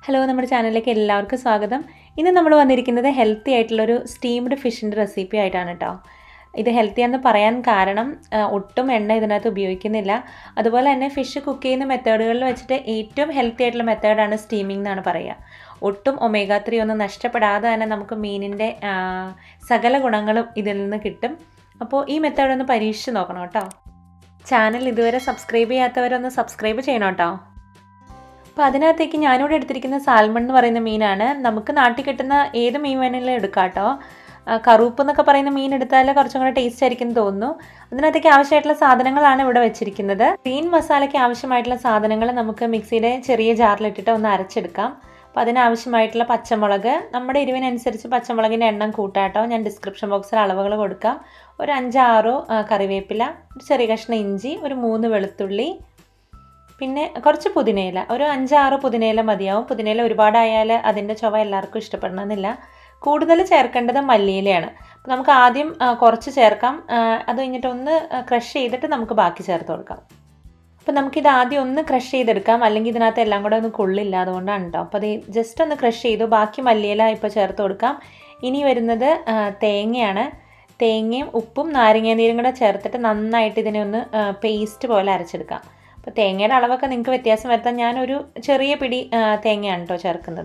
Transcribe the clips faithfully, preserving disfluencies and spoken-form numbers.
Hello, നമ്മുടെ ചാനലിലേക്ക് എല്ലാവർക്കും സ്വാഗതം. ഇന്ന് നമ്മൾ വന്നിരിക്കുന്നത് ഹെൽത്തി ആയിട്ടുള്ളൊരു സ്റ്റീംഡ് ഫിഷിൻ്റെ റെസിപ്പി ആയിട്ടാണ് കേട്ടോ. ഇത് ഹെൽത്തിയാണെന്ന് പറയാൻ കാരണം ഒട്ടും എണ്ണ ഇതിനകത്ത് ഉപയോഗിക്കുന്നില്ല. അതുപോലെ തന്നെ ഫിഷ് കുക്ക് ചെയ്യുന്ന മെത്തേഡുകളിൽ വെച്ചിട്ട് ഏറ്റവും ഹെൽത്തി ആയിട്ടുള്ള മെത്തേഡാണ് സ്റ്റീമിംഗ് എന്നാണ് പറയുക. ഒട്ടും ഒമേഗ ത്രീ ഒന്നും നഷ്ടപ്പെടാതെ തന്നെ നമുക്ക് മീനിൻ്റെ സകല ഗുണങ്ങളും ഇതിൽ നിന്ന് കിട്ടും. അപ്പോൾ ഈ മെത്തേഡ് ഒന്ന് പരീക്ഷിച്ച് നോക്കണം കേട്ടോ. ചാനൽ ഇതുവരെ സബ്സ്ക്രൈബ് ചെയ്യാത്തവരൊന്ന് സബ്സ്ക്രൈബ് ചെയ്യണം കേട്ടോ. അപ്പോൾ അതിനകത്തേക്ക് ഞാനിവിടെ എടുത്തിരിക്കുന്ന സാൽമൺ എന്ന് പറയുന്ന മീനാണ്. നമുക്ക് നാട്ടിൽ കിട്ടുന്ന ഏത് മീൻ വേണമെങ്കിലും എടുക്കാം കേട്ടോ. കറുപ്പ് എന്നൊക്കെ പറയുന്ന മീൻ എടുത്താൽ കുറച്ചും കൂടെ ടേസ്റ്റ് ആയിരിക്കും എന്ന് തോന്നുന്നു. അതിനകത്തേക്ക് ആവശ്യമായിട്ടുള്ള സാധനങ്ങളാണ് ഇവിടെ വെച്ചിരിക്കുന്നത്. ഗ്രീൻ മസാലയ്ക്ക് ആവശ്യമായിട്ടുള്ള സാധനങ്ങൾ നമുക്ക് മിക്സിയുടെ ചെറിയ ജാറിലിട്ടിട്ട് ഒന്ന് അരച്ചെടുക്കാം. അപ്പോൾ അതിനാവശ്യമായിട്ടുള്ള പച്ചമുളക്, നമ്മുടെ എരിവിനനുസരിച്ച് പച്ചമുളകിൻ്റെ എണ്ണം കൂട്ടാട്ടോ. ഞാൻ ഡിസ്ക്രിപ്ഷൻ ബോക്സിൽ അളവുകൾ കൊടുക്കാം. ഒരു അഞ്ചാറോ കറിവേപ്പില, ഒരു ചെറിയ കഷ്ണം ഇഞ്ചി, ഒരു മൂന്ന് വെളുത്തുള്ളി, പിന്നെ കുറച്ച് പുതിനയില, ഒരു അഞ്ചാറ് പുതിനയില മതിയാവും. പുതിനയില ഒരുപാടായാൽ അതിൻ്റെ ചുവ എല്ലാവർക്കും ഇഷ്ടപ്പെടണമെന്നില്ല. കൂടുതൽ ചേർക്കേണ്ടത് മല്ലിയിലയാണ്. അപ്പോൾ നമുക്ക് ആദ്യം കുറച്ച് ചേർക്കാം. അത് കഴിഞ്ഞിട്ട് ഒന്ന് ക്രഷ് ചെയ്തിട്ട് നമുക്ക് ബാക്കി ചേർത്ത് കൊടുക്കാം. അപ്പോൾ നമുക്കിത് ആദ്യം ഒന്ന് ക്രഷ് ചെയ്തെടുക്കാം, അല്ലെങ്കിൽ ഇതിനകത്ത് എല്ലാം കൂടെ ഒന്ന് കൊള്ളില്ല, അതുകൊണ്ടാണ് കേട്ടോ. അപ്പോൾ അത് ജസ്റ്റ് ഒന്ന് ക്രഷ് ചെയ്തു. ബാക്കി മല്ലിയില ഇപ്പോൾ ചേർത്ത് കൊടുക്കാം. ഇനി വരുന്നത് തേങ്ങയാണ്. തേങ്ങയും ഉപ്പും നാരങ്ങാനീരും കൂടെ ചേർത്തിട്ട് നന്നായിട്ട് ഇതിനെ ഒന്ന് പേസ്റ്റ് പോലെ അരച്ചെടുക്കാം. അപ്പോൾ തേങ്ങയുടെ അളവൊക്കെ നിങ്ങൾക്ക് വ്യത്യാസം വരുത്താൻ ഞാനൊരു ചെറിയ പിടി തേങ്ങയാണ് കേട്ടോ ചേർക്കുന്നത്.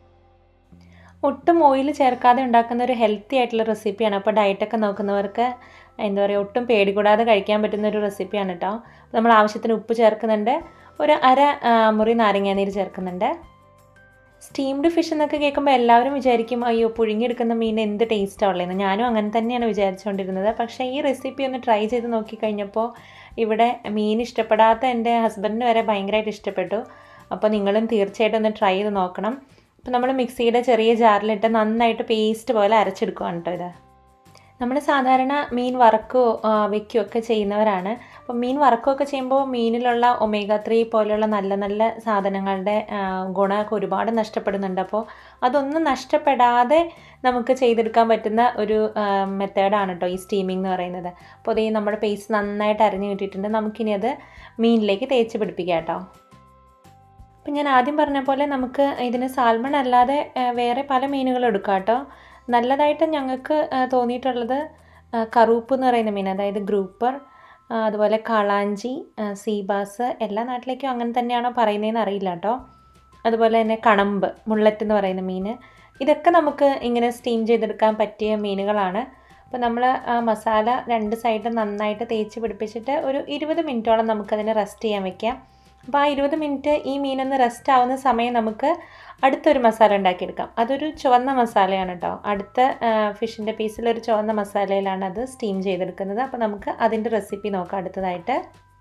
ഒട്ടും ഓയിൽ ചേർക്കാതെ ഉണ്ടാക്കുന്ന ഒരു ഹെൽത്തി ആയിട്ടുള്ള റെസിപ്പിയാണ്. അപ്പോൾ ഡയറ്റൊക്കെ നോക്കുന്നവർക്ക് എന്താ പറയുക, ഒട്ടും പേടി കൂടാതെ കഴിക്കാൻ പറ്റുന്ന ഒരു റെസിപ്പിയാണ് കേട്ടോ. നമ്മൾ ആവശ്യത്തിന് ഉപ്പ് ചേർക്കുന്നുണ്ട്, ഒരു അര മുറി നാരങ്ങാനീര് ചേർക്കുന്നുണ്ട്. സ്റ്റീംഡ് ഫിഷ് എന്നൊക്കെ കേൾക്കുമ്പോൾ എല്ലാവരും വിചാരിക്കും, അയ്യോ പുഴുങ്ങിയെടുക്കുന്ന മീൻ എന്ത് ടേസ്റ്റാണ് ഉള്ളതെന്ന്. ഞാനും അങ്ങനെ തന്നെയാണ് വിചാരിച്ചുകൊണ്ടിരുന്നത്. പക്ഷേ ഈ റെസിപ്പി ഒന്ന് ട്രൈ ചെയ്ത് നോക്കിക്കഴിഞ്ഞപ്പോൾ ഇവിടെ മീൻ ഇഷ്ടപ്പെടാത്ത എൻ്റെ ഹസ്ബൻഡിന് വരെ ഭയങ്കരമായിട്ട് ഇഷ്ടപ്പെട്ടു. അപ്പോൾ നിങ്ങളും തീർച്ചയായിട്ടും ഒന്ന് ട്രൈ ചെയ്ത് നോക്കണം. അപ്പോൾ നമ്മൾ മിക്സിയുടെ ചെറിയ ജാറിലിട്ട് നന്നായിട്ട് പേസ്റ്റ് പോലെ അരച്ചെടുക്കുകയാണ് കേട്ടോ ഇത്. നമ്മൾ സാധാരണ മീൻ വറക്കുകയോ വെക്കുകയോ ഒക്കെ ചെയ്യുന്നവരാണ്. അപ്പോൾ മീൻ വറക്കുകയൊക്കെ ചെയ്യുമ്പോൾ മീനിലുള്ള ഒമേഗ ത്രീ പോലെയുള്ള നല്ല നല്ല സാധനങ്ങളുടെ ഗുണമൊക്കെ ഒരുപാട് നഷ്ടപ്പെടുന്നുണ്ട്. അപ്പോൾ അതൊന്നും നഷ്ടപ്പെടാതെ നമുക്ക് ചെയ്തെടുക്കാൻ പറ്റുന്ന ഒരു മെത്തേഡാണ് കേട്ടോ ഈ സ്റ്റീമിംഗ് എന്ന് പറയുന്നത്. അപ്പോൾ അതേ നമ്മുടെ പേസ്റ്റ് നന്നായിട്ട് അരഞ്ഞു കിട്ടിയിട്ടുണ്ട്. നമുക്കിനി അത് മീനിലേക്ക് തേച്ച് പിടിപ്പിക്കാം കേട്ടോ. അപ്പം ഞാൻ ആദ്യം പറഞ്ഞ പോലെ നമുക്ക് ഇതിന് സാൽമൺ അല്ലാതെ വേറെ പല മീനുകളും എടുക്കാം കേട്ടോ. നല്ലതായിട്ട് ഞങ്ങൾക്ക് തോന്നിയിട്ടുള്ളത് കറുപ്പ് എന്ന് പറയുന്ന മീൻ, അതായത് ഗ്രൂപ്പർ, അതുപോലെ കളാഞ്ചി, സീബാസ്, എല്ലാ നാട്ടിലേക്കും അങ്ങനെ തന്നെയാണോ പറയുന്നതെന്ന് അറിയില്ല കേട്ടോ. അതുപോലെ തന്നെ കണമ്പ്, മുള്ളറ്റ് എന്ന് പറയുന്ന മീൻ, ഇതൊക്കെ നമുക്ക് ഇങ്ങനെ സ്റ്റീം ചെയ്തെടുക്കാൻ പറ്റിയ മീനുകളാണ്. അപ്പോൾ നമ്മൾ മസാല രണ്ട് സൈഡും നന്നായിട്ട് തേച്ച് പിടിപ്പിച്ചിട്ട് ഒരു ഇരുപത് മിനിറ്റോളം നമുക്കതിനെ റെസ്റ്റ് ചെയ്യാൻ വെക്കാം. അപ്പോൾ ആ ഇരുപത് മിനിറ്റ് ഈ മീനൊന്ന് റെസ്റ്റ് ആവുന്ന സമയം നമുക്ക് അടുത്തൊരു മസാല ഉണ്ടാക്കിയെടുക്കാം. അതൊരു ചുവന്ന മസാലയാണ് കേട്ടോ. അടുത്ത ഫിഷിൻ്റെ പീസിലൊരു ചുവന്ന മസാലയിലാണ് അത് സ്റ്റീം ചെയ്തെടുക്കുന്നത്. അപ്പോൾ നമുക്ക് അതിൻ്റെ റെസിപ്പി നോക്കാം അടുത്തതായിട്ട്.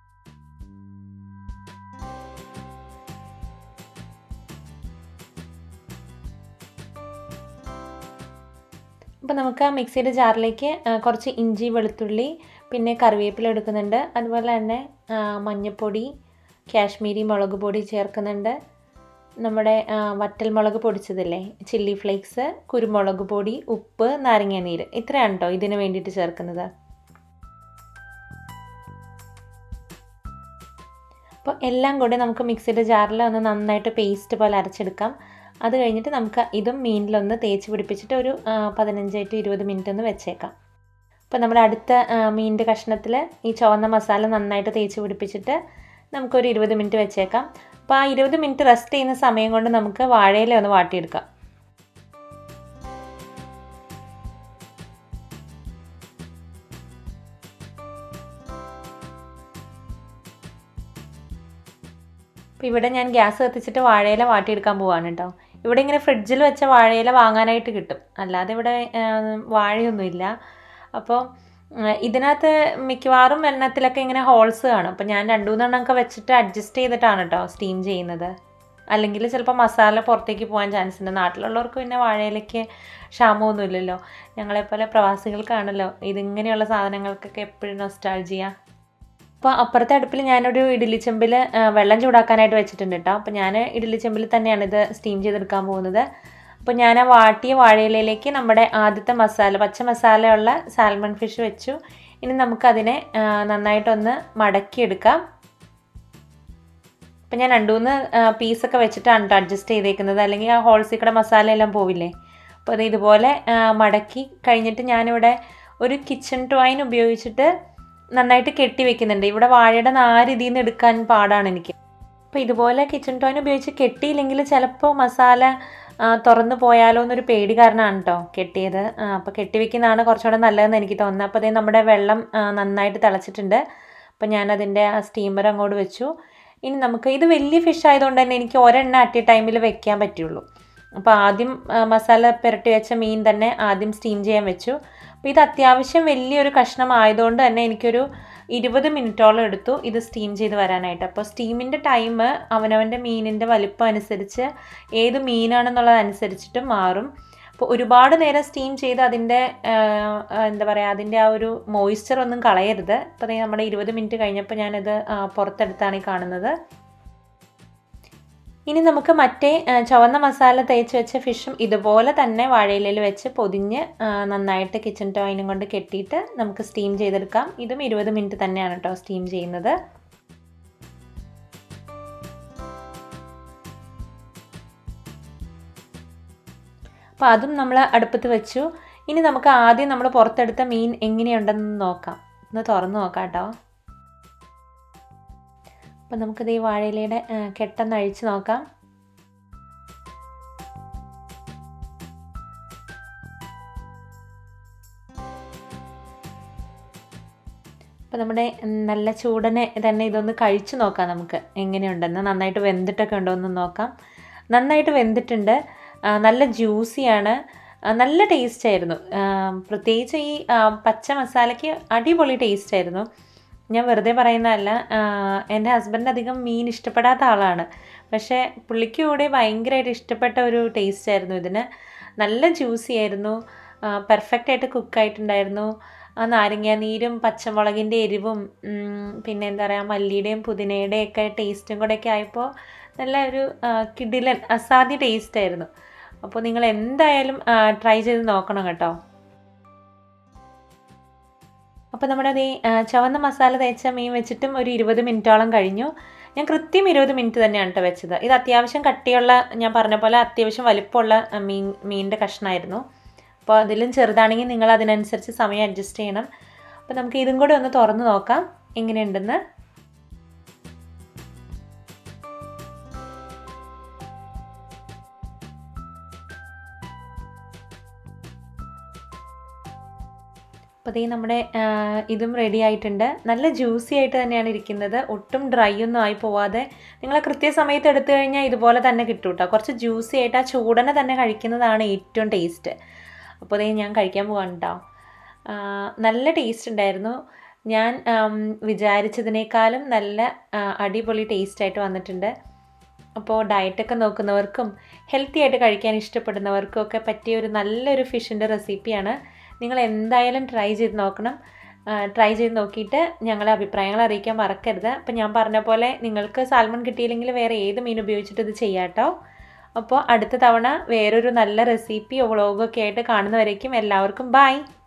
അപ്പോൾ നമുക്ക് ആ മിക്സിയുടെ ജാറിലേക്ക് കുറച്ച് ഇഞ്ചി, വെളുത്തുള്ളി, പിന്നെ കറിവേപ്പില എടുക്കുന്നുണ്ട്. അതുപോലെ തന്നെ മഞ്ഞൾപ്പൊടി, കാശ്മീരി മുളക് പൊടി ചേർക്കുന്നുണ്ട്. നമ്മുടെ വറ്റൽ മുളക് പൊടിച്ചതില്ലേ, ചില്ലി ഫ്ലേക്സ്, കുരുമുളക് പൊടി, ഉപ്പ്, നാരങ്ങാനീര്, ഇത്രയാണ് കേട്ടോ ഇതിന് വേണ്ടിയിട്ട് ചേർക്കുന്നത്. അപ്പോൾ എല്ലാം കൂടി നമുക്ക് മിക്സിയുടെ ജാറിൽ ഒന്ന് നന്നായിട്ട് പേസ്റ്റ് പോലെ അരച്ചെടുക്കാം. അത് കഴിഞ്ഞിട്ട് നമുക്ക് ഇതും മീനിലൊന്ന് തേച്ച് പിടിപ്പിച്ചിട്ട് ഒരു പതിനഞ്ച് ടു ഇരുപത് മിനിറ്റ് ഒന്ന് വെച്ചേക്കാം. അപ്പോൾ നമ്മുടെ അടുത്ത മീനിൻ്റെ കഷ്ണത്തിൽ ഈ ചുവന്ന മസാല നന്നായിട്ട് തേച്ച് പിടിപ്പിച്ചിട്ട് നമുക്കൊരു ഇരുപത് മിനിറ്റ് വെച്ചേക്കാം. അപ്പോൾ ആ ഇരുപത് മിനിറ്റ് റെസ്റ്റ് ചെയ്യുന്ന സമയം കൊണ്ട് നമുക്ക് വാഴയില ഒന്ന് വാട്ടിയെടുക്കാം. അപ്പോൾ ഇവിടെ ഞാൻ ഗ്യാസ് കത്തിച്ചിട്ട് വാഴയില വാട്ടിയെടുക്കാൻ പോവാണ് കേട്ടോ. ഇവിടെ ഇങ്ങനെ ഫ്രിഡ്ജിൽ വെച്ച വാഴയില വാങ്ങാനായിട്ട് കിട്ടും, അല്ലാതെ ഇവിടെ വാഴയൊന്നുമില്ല. അപ്പോൾ ഇതിനകത്ത് മിക്കവാറും എണ്ണത്തിലൊക്കെ ഇങ്ങനെ ഹോൾസ് കാണും. അപ്പോൾ ഞാൻ രണ്ടു മൂന്നെണ്ണമൊക്കെ വെച്ചിട്ട് അഡ്ജസ്റ്റ് ചെയ്തിട്ടാണ് കേട്ടോ സ്റ്റീം ചെയ്യുന്നത്. അല്ലെങ്കിൽ ചിലപ്പോൾ മസാല പുറത്തേക്ക് പോകാൻ ചാൻസ് ഉണ്ട്. നാട്ടിലുള്ളവർക്ക് പിന്നെ വാഴയിലയ്ക്ക് ക്ഷാമമൊന്നും ഇല്ലല്ലോ. ഞങ്ങളെപ്പോലെ പ്രവാസികൾക്കാണല്ലോ ഇതിങ്ങനെയുള്ള സാധനങ്ങൾക്കൊക്കെ എപ്പോഴും നൊസ്റ്റാൾജിയ. അപ്പോൾ അപ്പുറത്തെ അടുപ്പിൽ ഞാനൊരു ഇഡ്ഡലി ചെമ്പിൽ വെള്ളം ചൂടാക്കാനായിട്ട് വെച്ചിട്ടുണ്ട് കേട്ടോ. അപ്പോൾ ഞാൻ ഇഡ്ഡലി ചെമ്പിൽ തന്നെയാണ് ഇത് സ്റ്റീം ചെയ്തെടുക്കാൻ പോകുന്നത്. അപ്പോൾ ഞാൻ ആ വാട്ടിയ വാഴയിലയിലേക്ക് നമ്മുടെ ആദ്യത്തെ മസാല, പച്ച മസാലയുള്ള സാൽമൺ ഫിഷ് വെച്ചു. ഇനി നമുക്കതിനെ നന്നായിട്ടൊന്ന് മടക്കിയെടുക്കാം. അപ്പോൾ ഞാൻ രണ്ട് മൂന്ന് പീസൊക്കെ വെച്ചിട്ടാണ് കേട്ടോ അഡ്ജസ്റ്റ് ചെയ്തേക്കുന്നത്, അല്ലെങ്കിൽ ആ ഹോൾസിക്കടെ മസാല എല്ലാം പോവില്ലേ. അപ്പോൾ അത് ഇതുപോലെ മടക്കി കഴിഞ്ഞിട്ട് ഞാനിവിടെ ഒരു കിച്ചൺ ടോയിൻ ഉപയോഗിച്ചിട്ട് നന്നായിട്ട് കെട്ടി വെക്കുന്നുണ്ട്. ഇവിടെ വാഴയുടെ നാര് ഇതിൽ നിന്ന് എടുക്കാൻ പാടാണ് എനിക്ക്. അപ്പോൾ ഇതുപോലെ കിച്ചൺ ടോയിൻ ഉപയോഗിച്ച് കെട്ടിയില്ലെങ്കിൽ ചിലപ്പോൾ മസാല തുറന്നു പോയാലോ എന്നൊരു പേടി കാരണമാണ് കേട്ടോ കെട്ടിയത്. അപ്പോൾ കെട്ടി വെക്കുന്നതാണ് കുറച്ചുകൂടെ നല്ലതെന്ന് എനിക്ക് തോന്നുന്നത്. അപ്പോൾ അതേ നമ്മുടെ വെള്ളം നന്നായിട്ട് തിളച്ചിട്ടുണ്ട്. അപ്പോൾ ഞാനതിൻ്റെ ആ സ്റ്റീമർ അങ്ങോട്ട് വെച്ചു. ഇനി നമുക്ക് ഇത് വലിയ ഫിഷ് ആയതുകൊണ്ട് തന്നെ എനിക്ക് ഒരെണ്ണം അറ്റ് എ ടൈമിൽ വെക്കാൻ പറ്റുള്ളൂ. അപ്പോൾ ആദ്യം മസാല പുരട്ടി വെച്ച മീൻ തന്നെ ആദ്യം സ്റ്റീം ചെയ്യാൻ വെച്ചു. അപ്പോൾ ഇത് അത്യാവശ്യം വലിയൊരു കഷ്ണം ആയതുകൊണ്ട് തന്നെ എനിക്കൊരു ഇരുപത് മിനിറ്റോളം എടുത്തു ഇത് സ്റ്റീം ചെയ്ത് വരാനായിട്ട്. അപ്പോൾ സ്റ്റീമിൻ്റെ ടൈം അവനവൻ്റെ മീനിൻ്റെ വലിപ്പം അനുസരിച്ച് ഏത് മീനാണെന്നുള്ളതനുസരിച്ചിട്ട് മാറും. അപ്പോൾ ഒരുപാട് നേരം സ്റ്റീം ചെയ്ത് അതിൻ്റെ എന്താ പറയുക അതിൻ്റെ ആ ഒരു മോയ്സ്ചർ ഒന്നും കളയരുത്. അപ്പോൾ നമ്മുടെ ഇരുപത് മിനിറ്റ് കഴിഞ്ഞപ്പോൾ ഞാനത് പുറത്തെടുത്താണ് ഈ കാണുന്നത്. ഇനി നമുക്ക് മറ്റേ ചുവന്ന മസാല തേച്ച് വെച്ച ഫിഷും ഇതുപോലെ തന്നെ വാഴയിലയിൽ വെച്ച് പൊതിഞ്ഞ് നന്നായിട്ട് കിച്ചൺ ടോയിനും കൊണ്ട് കെട്ടിയിട്ട് നമുക്ക് സ്റ്റീം ചെയ്തെടുക്കാം. ഇതും ഇരുപത് മിനിറ്റ് തന്നെയാണ് കേട്ടോ സ്റ്റീം ചെയ്യുന്നത്. അപ്പോൾ അതും നമ്മൾ അടുപ്പത്ത് വെച്ചു. ഇനി നമുക്ക് ആദ്യം നമ്മൾ പുറത്തെടുത്ത മീൻ എങ്ങനെയുണ്ടെന്ന് നോക്കാം. ഒന്ന് തുറന്ന് നോക്കാം കേട്ടോ. അപ്പോൾ നമുക്കിത് ഈ വാഴയിലയുടെ കെട്ടൊന്ന് അഴിച്ച് നോക്കാം. അപ്പോൾ നമ്മുടെ നല്ല ചൂടനെ തന്നെ ഇതൊന്ന് കഴിച്ച് നോക്കാം നമുക്ക് എങ്ങനെയുണ്ടെന്ന്. നന്നായിട്ട് വെന്തിട്ടൊക്കെ ഉണ്ടോ എന്ന് നോക്കാം. നന്നായിട്ട് വെന്തിട്ടുണ്ട്, നല്ല ജ്യൂസിയാണ്, നല്ല ടേസ്റ്റ് ആയിരുന്നു. പ്രത്യേകിച്ച് ഈ പച്ച മസാലയ്ക്ക് അടിപൊളി ടേസ്റ്റ് ആയിരുന്നു. ഞാൻ വെറുതെ പറയുന്നതല്ല. എൻ്റെ ഹസ്ബൻഡ് അധികം മീൻ ഇഷ്ടപ്പെടാത്ത ആളാണ്, പക്ഷേ പുള്ളിക്ക് കൂടെ ഭയങ്കരമായിട്ട് ഇഷ്ടപ്പെട്ട ഒരു ടേസ്റ്റ് ആയിരുന്നു ഇതിന്. നല്ല ജ്യൂസി ആയിരുന്നു, പെർഫെക്റ്റായിട്ട് കുക്കായിട്ടുണ്ടായിരുന്നു. ആ നാരങ്ങ നീരും പച്ചമുളകിൻ്റെ എരിവും പിന്നെ എന്താ പറയുക മല്ലിയുടെയും പുതിനയുടെയും ഒക്കെ ടേസ്റ്റും കൂടെയൊക്കെ ആയപ്പോൾ നല്ല ഒരു കിടിലൻ അസാധ്യ ടേസ്റ്റ് ആയിരുന്നു. അപ്പോൾ നിങ്ങൾ എന്തായാലും ട്രൈ ചെയ്ത് നോക്കണം കേട്ടോ. അപ്പോൾ നമ്മുടെ അതേ ചുവന്ന മസാല തേച്ച മീൻ വെച്ചിട്ടും ഒരു ഇരുപത് മിനിറ്റോളം കഴിഞ്ഞു. ഞാൻ കൃത്യം ഇരുപത് മിനിറ്റ് തന്നെയാണ് കേട്ടോ വെച്ചത്. ഇത് അത്യാവശ്യം കട്ടിയുള്ള, ഞാൻ പറഞ്ഞ പോലെ അത്യാവശ്യം വലിപ്പമുള്ള മീൻ മീനിൻ്റെ കഷ്ണമായിരുന്നു. അപ്പോൾ അതിലും ചെറുതാണെങ്കിൽ നിങ്ങൾ അതിനനുസരിച്ച് സമയം അഡ്ജസ്റ്റ് ചെയ്യണം. അപ്പോൾ നമുക്ക് ഇതും കൂടെ ഒന്ന് തുറന്ന് നോക്കാം എങ്ങനെയുണ്ടെന്ന്. അപ്പോൾ അതേ നമ്മുടെ ഇതും റെഡി ആയിട്ടുണ്ട്. നല്ല ജ്യൂസി ആയിട്ട് തന്നെയാണ് ഇരിക്കുന്നത്, ഒട്ടും ഡ്രൈ ഒന്നും ആയി പോവാതെ. നിങ്ങൾ കൃത്യസമയത്ത് എടുത്തു കഴിഞ്ഞാൽ ഇതുപോലെ തന്നെ കിട്ടും കേട്ടോ. കുറച്ച് ജ്യൂസി ആയിട്ട് ആ ചൂടനെ തന്നെ കഴിക്കുന്നതാണ് ഏറ്റവും ടേസ്റ്റ്. അപ്പോൾ അതേ ഞാൻ കഴിക്കാൻ പോകാൻ കേട്ടോ. നല്ല ടേസ്റ്റ് ഉണ്ടായിരുന്നു. ഞാൻ വിചാരിച്ചതിനേക്കാളും നല്ല അടിപൊളി ടേസ്റ്റായിട്ട് വന്നിട്ടുണ്ട്. അപ്പോൾ ഡയറ്റൊക്കെ നോക്കുന്നവർക്കും ഹെൽത്തി ആയിട്ട് കഴിക്കാൻ ഇഷ്ടപ്പെടുന്നവർക്കും ഒക്കെ പറ്റിയ ഒരു നല്ലൊരു ഫിഷിൻ്റെ റെസിപ്പിയാണ്. നിങ്ങൾ എന്തായാലും ട്രൈ ചെയ്ത് നോക്കണം. ട്രൈ ചെയ്ത് നോക്കിയിട്ട് ഞങ്ങളെ അഭിപ്രായങ്ങൾ അറിയിക്കാൻ മറക്കരുത്. അപ്പോൾ ഞാൻ പറഞ്ഞ പോലെ നിങ്ങൾക്ക് സാൽമൺ കിട്ടിയില്ലെങ്കിൽ വേറെ ഏത് മീൻ ഉപയോഗിച്ചിട്ട് ഇത് ചെയ്യാം കേട്ടോ. അപ്പോൾ അടുത്ത തവണ വേറൊരു നല്ല റെസിപ്പിയോ വ്ളോഗൊക്കെ ആയിട്ട് കാണുന്നവരേക്കും എല്ലാവർക്കും ബൈ.